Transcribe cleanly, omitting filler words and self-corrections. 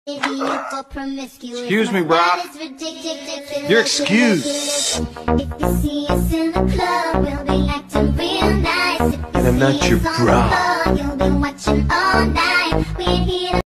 Excuse me, bro. You're excused. And I'm not your bra.